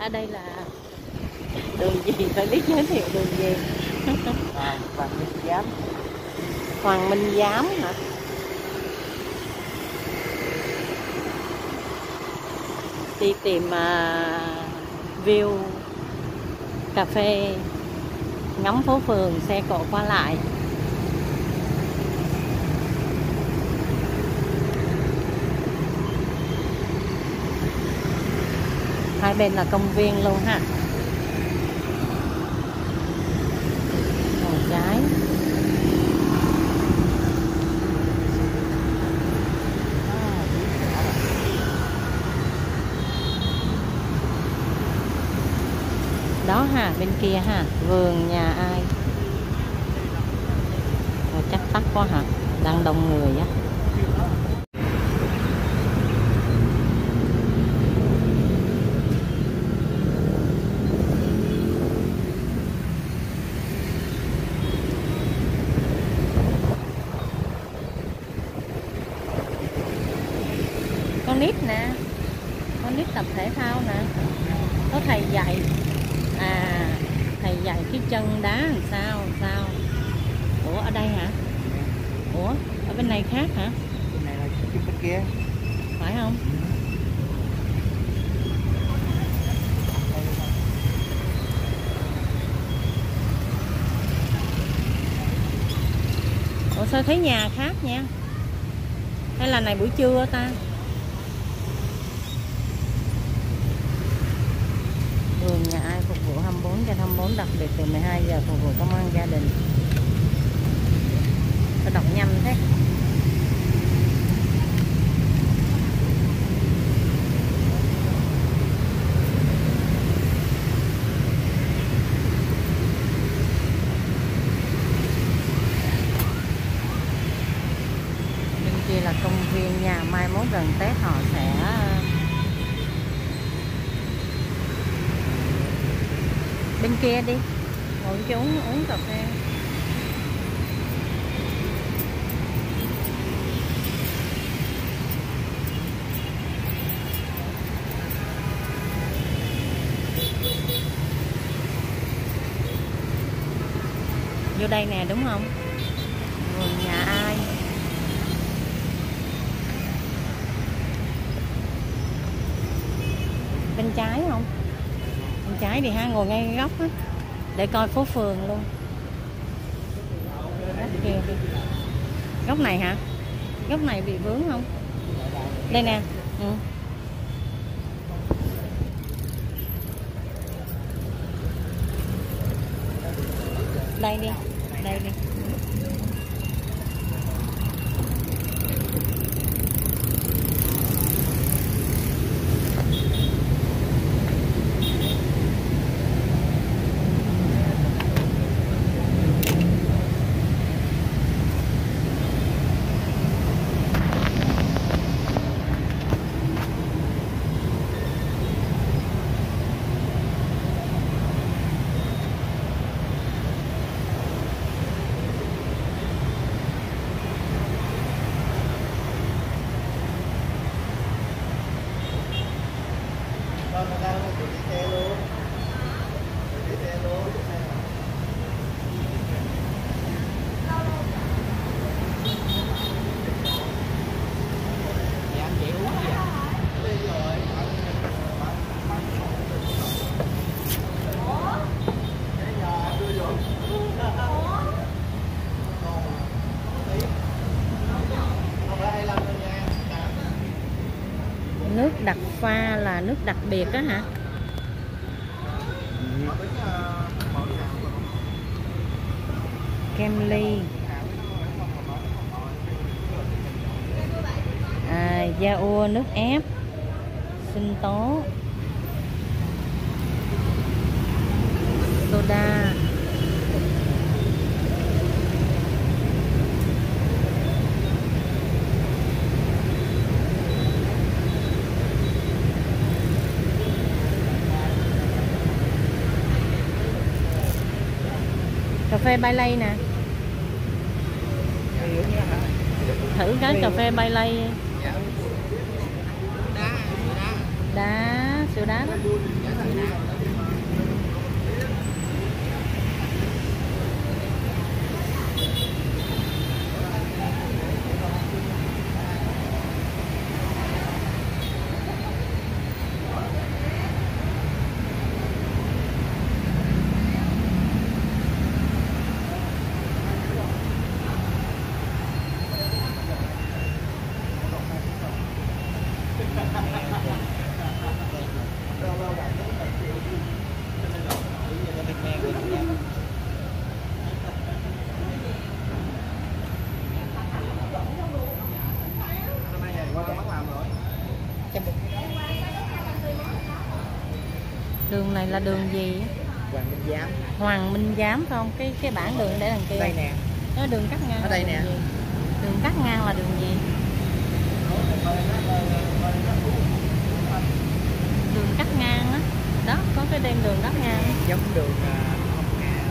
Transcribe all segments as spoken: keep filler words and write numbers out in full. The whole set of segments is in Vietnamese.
Ở đây là đường gì, phải biết giới thiệu đường gì. À, Hoàng Minh Giám. Hoàng Minh Giám hả? Đi tìm uh, view cà phê, ngắm phố phường, xe cộ qua lại. Hai bên là công viên luôn ha. Ngồi trái. Đó ha, bên kia ha, vườn nhà ai. Rồi chắc tắt quá hả? Đang đông người á. Con nít nè, con nít tập thể thao nè, có thầy dạy. À, thầy dạy cái chân đá làm sao làm sao. Ủa ở đây hả? Ủa ở bên này khác hả? Bên này là bên kia, phải không? Ủa sao thấy nhà khác nha? Hay là này buổi trưa ta? Vườn nhà ai phục vụ hai mươi bốn trên hai mươi bốn, đặc biệt từ mười hai giờ phục vụ công ăn gia đình. Tôi đọc nhanh thế. Bên kia là công viên nhà, mai mốt gần Tết họ sẽ bên kia đi, ngồi chứ uống, uống cà phê. Vô đây nè đúng không? Vườn nhà ai? Bên trái không? Bên trái thì ha, ngồi ngay góc á, để coi phố phường luôn. Góc kia đi. Góc này hả? Góc này bị vướng không? Đây nè. Ừ. Đây đi, đây đi. Nước đặc pha là nước đặc biệt đó hả? Kem ly. À, da ua nước ép, sinh tố, soda. Cà phê bay lay nè. Thử cái cà phê bay lay. Đá, đá. Đá, sữa sữa đá đó. Đường này là đường gì? Hoàng Minh Giám. Hoàng Minh Giám phải không? Cái cái bảng đường để đằng kia. Đây nè. Nó đường cắt ngang. Ở đây nè. Gì? Đường cắt ngang là đường gì? Đường cắt ngang á. Đó, có cái đêm đường cắt ngang. Giống đường Hồng Hà.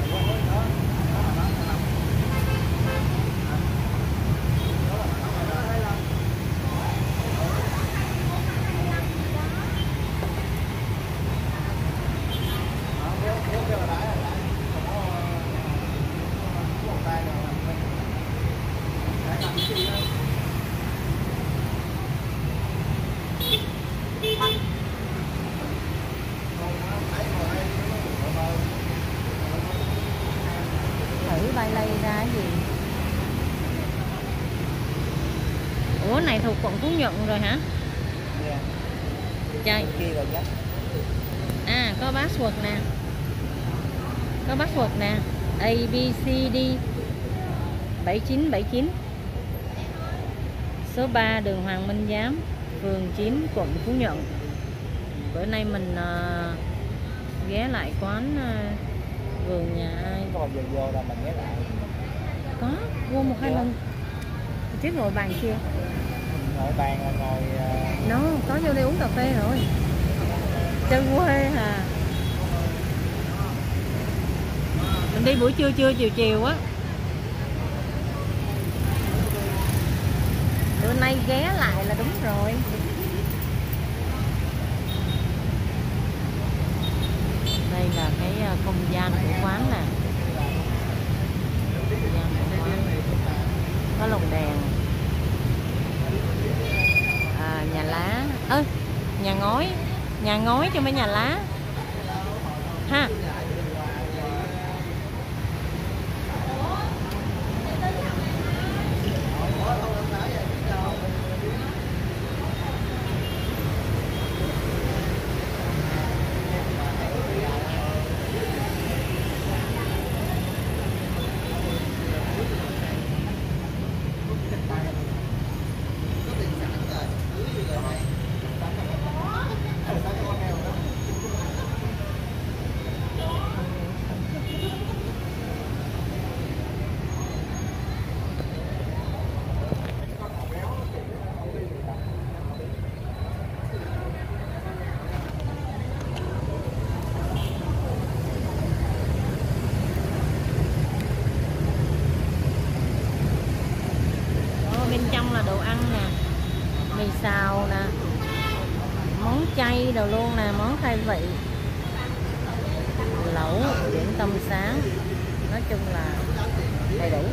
Thử bay lay ra cái gì? Ủa này thuộc quận Phú Nhuận rồi hả? Dạ. Trời. Kia rồi nhất. À có password nè. Có password nè. A B C D bảy chín bảy chín. Số ba đường Hoàng Minh Giám, phường chín, quận Phú Nhuận. Bữa nay mình uh, ghé lại quán uh, vườn nhà ai. Có bao giờ vô là mình ghé lại? Có, vô một hai Dạ. lần. Trước ngồi bàn kia. Ngồi bàn là ngồi... Uh... Nó có vô đây uống cà phê rồi. Chơi quê à. Mình đi buổi trưa trưa chiều chiều á. Bữa nay ghé lại là đúng rồi. Đây là cái không gian của quán nè. Không gian của quán. Có lồng đèn. À, nhà lá. Ơ, à, nhà ngói. Nhà ngói chứ không phải nhà lá. Ha. Bên trong là đồ ăn nè, mì xào nè, món chay đồ luôn nè, món khai vị, lẩu, điểm tâm sáng, nói chung là đầy đủ.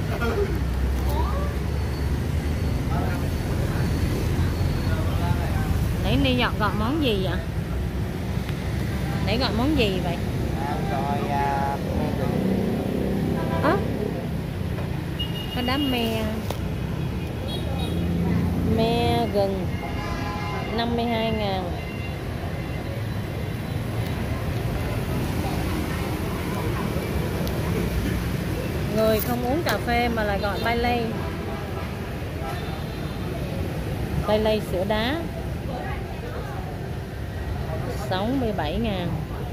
Nãy đi dọn gọi món gì vậy? Nãy gọi món gì vậy? Rồi uh, ớ à, có đám me me gừng năm mươi hai ngàn. Người không uống cà phê mà lại gọi bay lay. Bay lay sữa đá sáu mươi bảy ngàn.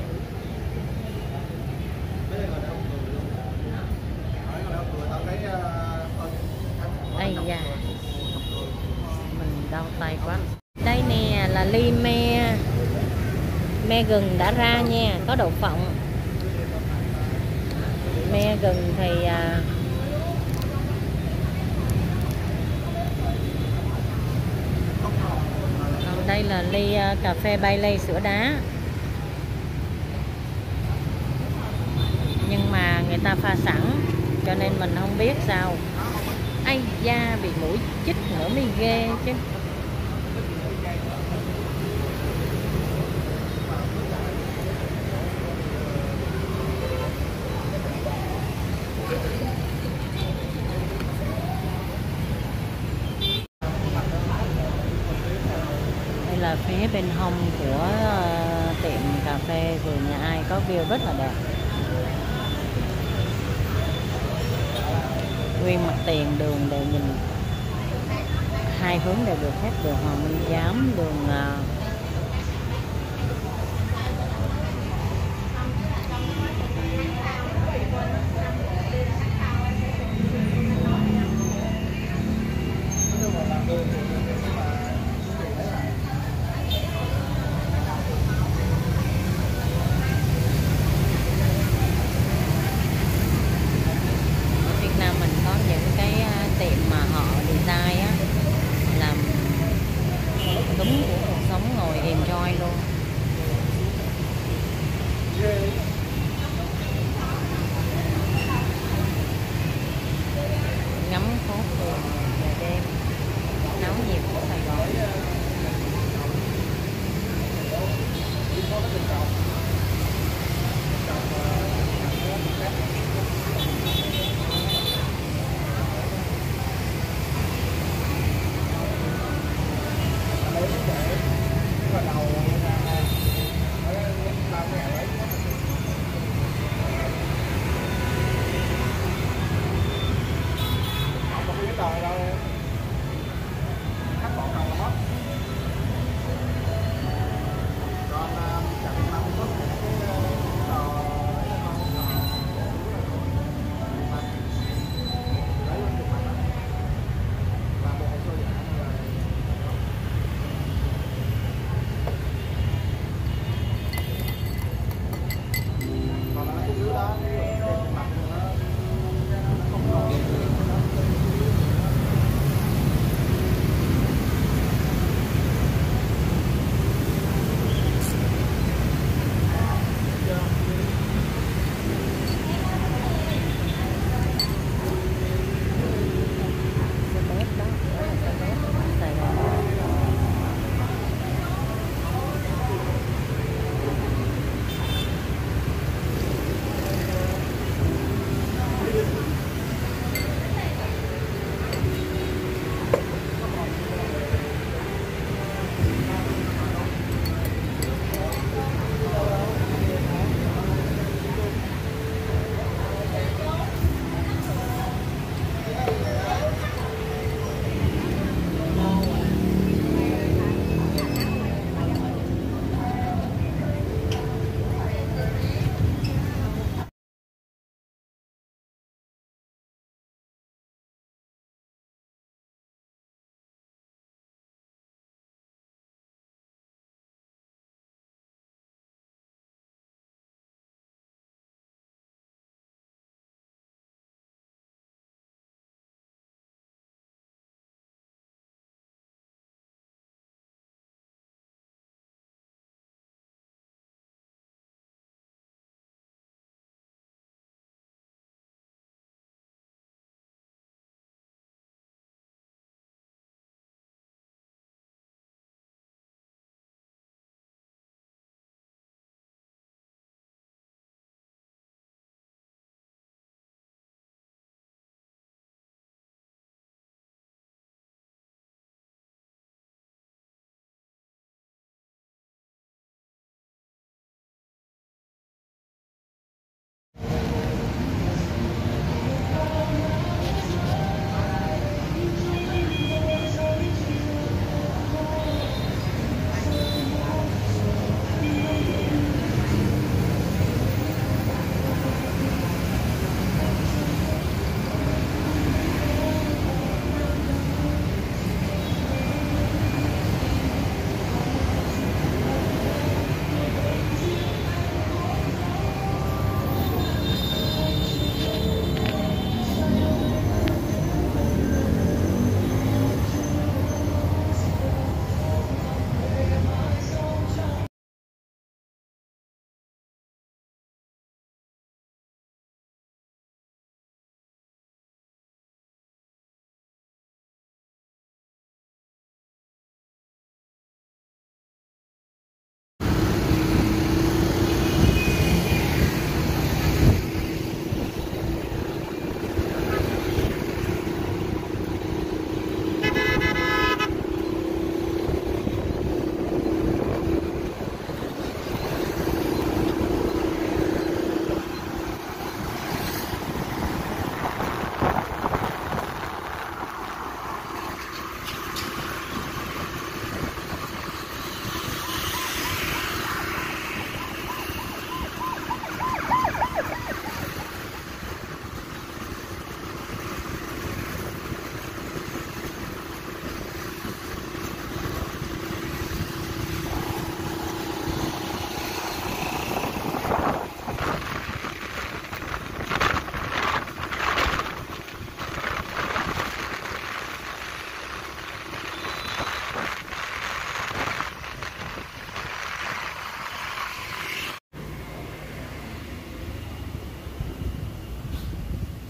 Ây da, mình đau tay quá. Đây nè là ly me me gừng đã ra nha, có đậu phộng. Me gừng thì à, Còn đây là ly uh, cà phê Bailey sữa đá. Nhưng mà người ta pha sẵn cho nên mình không biết sao. Ai da, bị mũi chích nữa mới ghê chứ. Đây là phía bên hông của uh, tiệm cà phê vườn nhà ai, có view rất là đẹp. Nguyên mặt tiền đường đều nhìn hai hướng đều được hết, đường Hoàng Minh Giám, đường uh, đúng của cuộc sống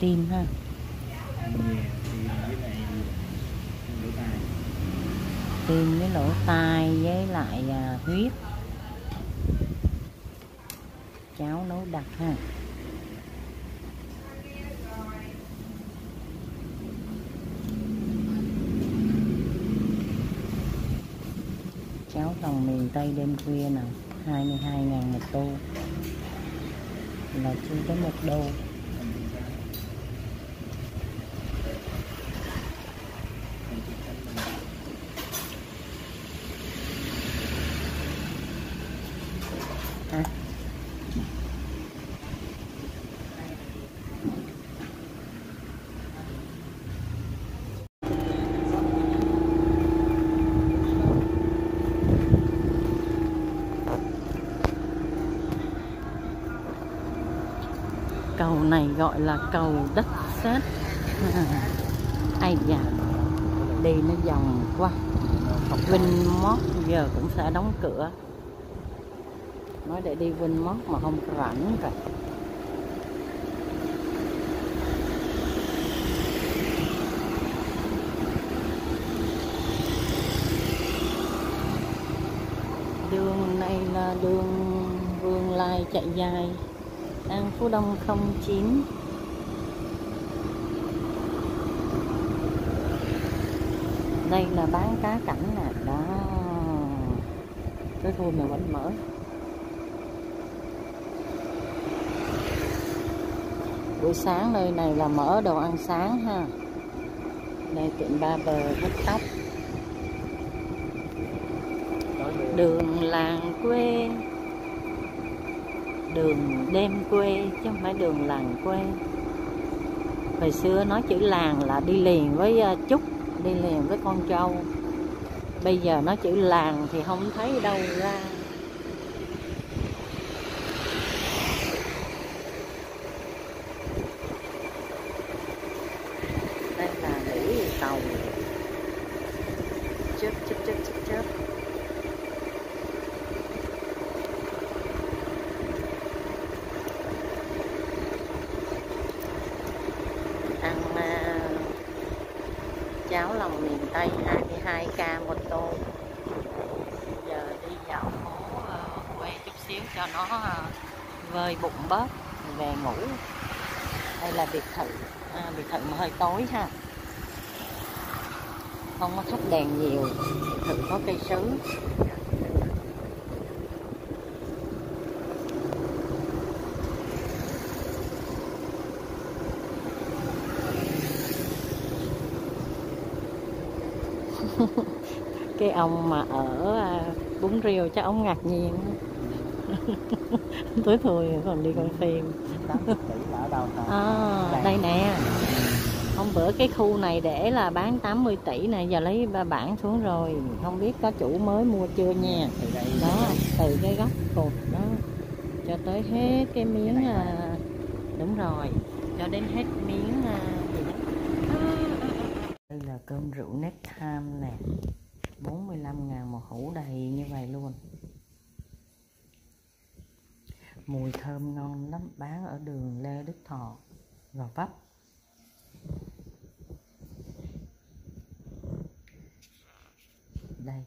tim ha. Tim với lỗ tai với lại à, huyết. Cháo nấu đặc ha. Cháo lòng miền Tây đêm khuya nè, hai mươi hai ngàn một tô, là chưa tới một đô. À. Cầu này gọi là cầu đất sét. Ai da, đi nó vòng quá. Vinmart giờ cũng sẽ đóng cửa. Nói để đi Vinmart mà không rảnh rồi. Đường này là đường Vương Lai chạy dài, An Phú Đông không chín. Đây là bán cá cảnh nè, đó. Cái khu mà vẫn mở. Buổi sáng nơi này là mở đồ ăn sáng ha. Đây tiệm ba bờ hút tóc. Đường làng quê, đường đêm quê chứ không phải đường làng quê. Hồi xưa nói chữ làng là đi liền với Trúc, đi liền với con trâu. Bây giờ nói chữ làng thì không thấy đâu ra. Đây là Mỹ Tàu. Chớp chớp chớp chớp chớp. Ăn uh, cháo lòng miền Tây hai mươi hai k một tô. Giờ đi dạo phố uh, quay chút xíu cho nó uh, vơi bụng bớt, về ngủ. Đây là biệt thự, à, biệt thự mà hơi tối ha, không có thắp đèn nhiều. Biệt thự có cây sứ. Cái ông mà ở Bún Riêu chắc ông ngạc nhiên. Tối thôi còn đi coi phim. À, đây nè. Hôm bữa cái khu này để là bán tám mươi tỷ nè, giờ lấy bảng xuống rồi, không biết có chủ mới mua chưa nha. Đó, từ cái góc cột đó cho tới hết cái miếng à, đúng rồi, cho đến hết miếng à, gì đó. Đây là cơm rượu nếp tham nè, bốn mươi lăm ngàn một hũ đầy như vậy luôn. Mùi thơm ngon lắm, bán ở đường Lê Đức Thọ, Gò Vấp. Đây.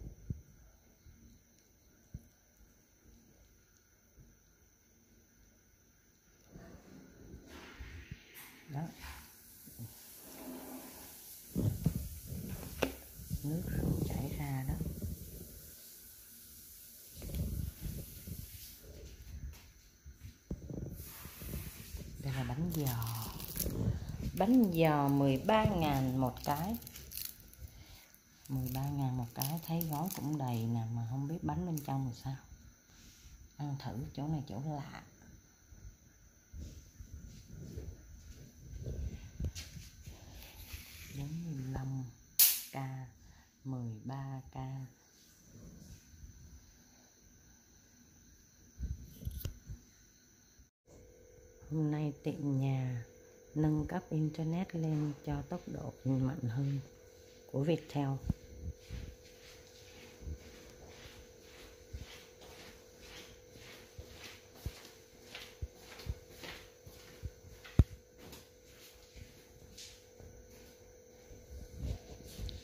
Đó. Nước rượu chảy ra đó. Đây là bánh giò. Bánh giò mười ba ngàn một cái. mười ba ngàn một cái, thấy gói cũng đầy nè, mà không biết bánh bên trong là sao. Ăn thử, chỗ này chỗ lạ. bốn mươi lăm k, mười ba k. Hôm nay tiệm nhà nâng cấp internet lên cho tốc độ mạnh hơn của Viettel.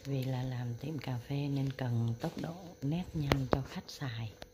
Vì là làm tiệm cà phê nên cần tốc độ nét nhanh cho khách xài.